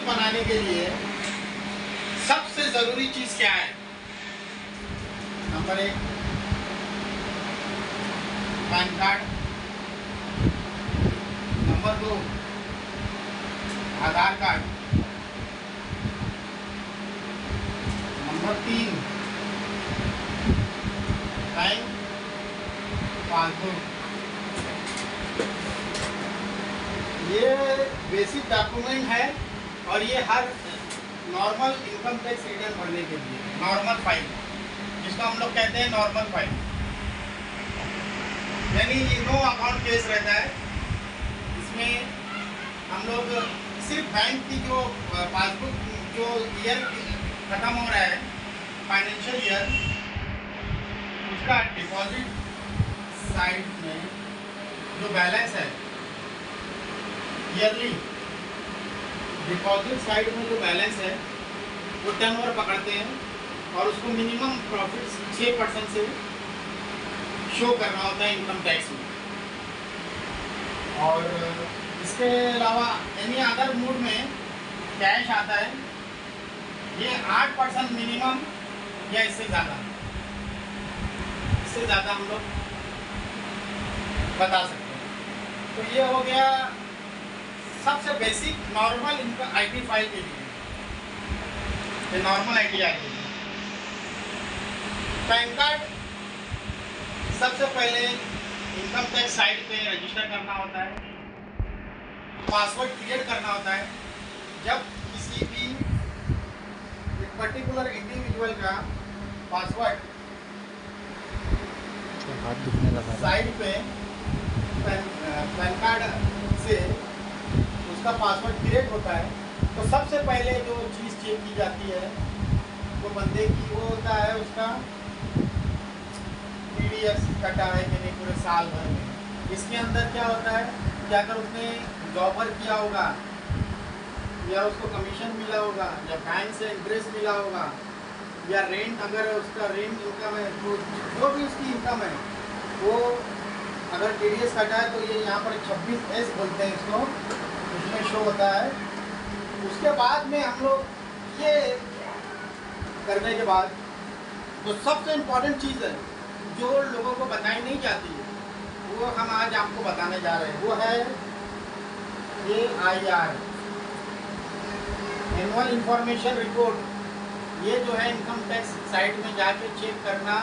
Passbook बनाने के लिए सबसे ज़रूरी चीज़ क्या है? Number 1 pan card, number 2 Aadhaar card, number 3 bank passbook. ये बेसिक डॉक्यूमेंट है और ये हर नॉर्मल इनकम टैक्स रिटर्न भरने के लिए नॉर्मल फाइल, जिसको हम लोग कहते हैं नॉर्मल फाइल, यानी नो अकाउंट केस रहता है। इसमें हम लोग सिर्फ बैंक की जो पासबुक जो ईयर ख़त्म हो रहा है फाइनेंशियल ईयर, उसका डिपॉजिट साइड में जो बैलेंस है ईयरली, डिपॉजिट साइड में जो बैलेंस है वो टर्नओवर पकड़ते हैं और उसको मिनिमम प्रॉफिट 6% से शो करना होता है इनकम टैक्स में। और इसके अलावा एनी अदर मूड में कैश आता है, ये 8% मिनिमम या इससे ज़्यादा हम लोग बता सकते हैं। तो ये हो गया सबसे basic normal income IT file के लिए, ये नॉर्मल आईटी आती है। पैन कार्ड सबसे पहले इनकम टैक्स साइट पे रजिस्टर करना होता है, पासवर्ड क्रिएट करना होता है। जब किसी भी एक पर्टिकुलर इंडिविजुअल का पासवर्ड हाथ दुखने लगा साइड पे पैन कार्ड से उसका पासवर्ड क्रिएट होता है, तो सबसे पहले जो चीज़ चेक की जाती है वो बंदे की वो होता है उसका TDS कटा है कि नहीं पूरे साल भर में। इसके अंदर क्या होता है कि अगर उसने जॉब वर्क किया होगा या उसको कमीशन मिला होगा या बैंक से इंटरेस्ट मिला होगा या रेंट, अगर उसका रेंट इनकम है तो जो भी उसकी इनकम है वो अगर TDS कटा है तो ये यहाँ पर 26S बोलते हैं इसको, उसमें शो होता है। उसके बाद में हम लोग ये करने के बाद तो सबसे इम्पोर्टेंट चीज़ है जो लोगों को बताई नहीं जाती है वो हम आज आपको बताने जा रहे हैं, वो है ये IR एनुअल इंफॉर्मेशन रिपोर्ट। ये जो है इनकम टैक्स साइट में जाके चेक करना